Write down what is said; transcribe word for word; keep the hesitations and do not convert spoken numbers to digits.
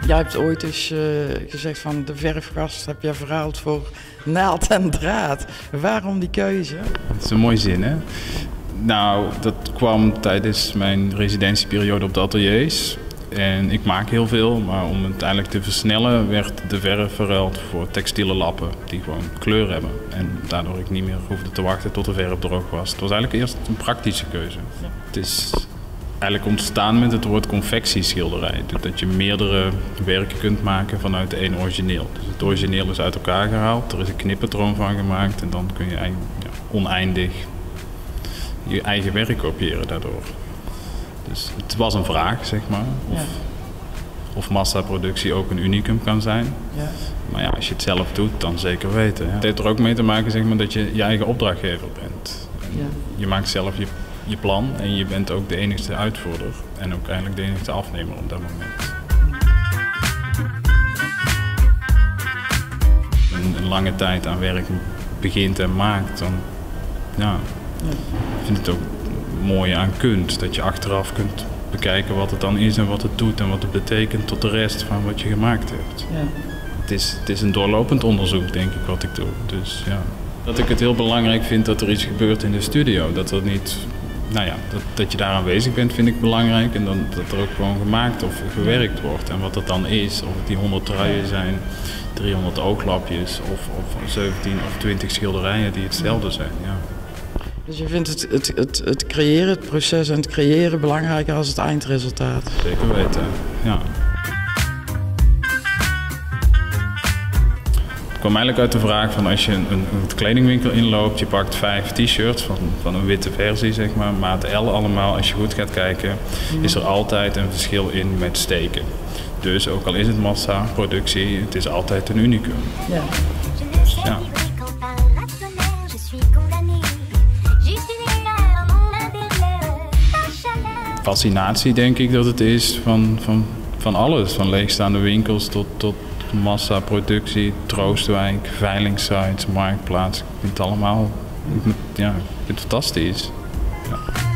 Jij hebt ooit eens uh, gezegd van de verfgast heb je verhaald voor naald en draad. Waarom die keuze? Dat is een mooie zin, hè? Nou, dat kwam tijdens mijn residentieperiode op de ateliers. En ik maak heel veel, maar om het uiteindelijk te versnellen werd de verf verruild voor textiele lappen die gewoon kleur hebben. En daardoor ik niet meer hoefde te wachten tot de verf droog was. Het was eigenlijk eerst een praktische keuze. Ja. Het is eigenlijk ontstaan met het woord confectieschilderij. Dat je meerdere werken kunt maken vanuit één origineel. Dus het origineel is uit elkaar gehaald, er is een knippatroon van gemaakt en dan kun je ja, oneindig je eigen werk kopiëren daardoor. Dus het was een vraag, zeg maar, of, ja. of massaproductie ook een unicum kan zijn. Ja. Maar ja, als je het zelf doet, dan zeker weten. Ja. Het heeft er ook mee te maken, zeg maar, dat je je eigen opdrachtgever bent. En ja. Je maakt zelf je, je plan en je bent ook de enigste uitvoerder. En ook eigenlijk de enigste afnemer op dat moment. Een, een lange tijd aan werk begint en maakt, dan ja, ja. vind het ook mooi aan kunst. Dat je achteraf kunt bekijken wat het dan is en wat het doet en wat het betekent tot de rest van wat je gemaakt hebt. Ja. Het is, het is een doorlopend onderzoek, denk ik, wat ik doe. Dus, ja. Dat ik het heel belangrijk vind dat er iets gebeurt in de studio. Dat er niet, nou ja, dat, dat je daar aanwezig bent, vind ik belangrijk. En dan, dat er ook gewoon gemaakt of gewerkt wordt. En wat het dan is, of het die honderd truien zijn, driehonderd ooglapjes of, of zeventien of twintig schilderijen die hetzelfde zijn. Ja. Dus je vindt het, het, het, het creëren, het proces en het creëren belangrijker als het eindresultaat? Zeker weten, ja. Het kwam eigenlijk uit de vraag van als je een, een kledingwinkel inloopt, je pakt vijf t-shirts van, van een witte versie, zeg maar, maat L allemaal. Als je goed gaat kijken, is er altijd een verschil in met steken. Dus ook al is het massaproductie, het is altijd een unicum. Ja. Dus, ja. Fascinatie denk ik dat het is van, van, van alles. Van leegstaande winkels tot, tot massaproductie, Troostwijk, veilingssites, marktplaats. Ik vind het allemaal, ja, ik vind het fantastisch. Ja.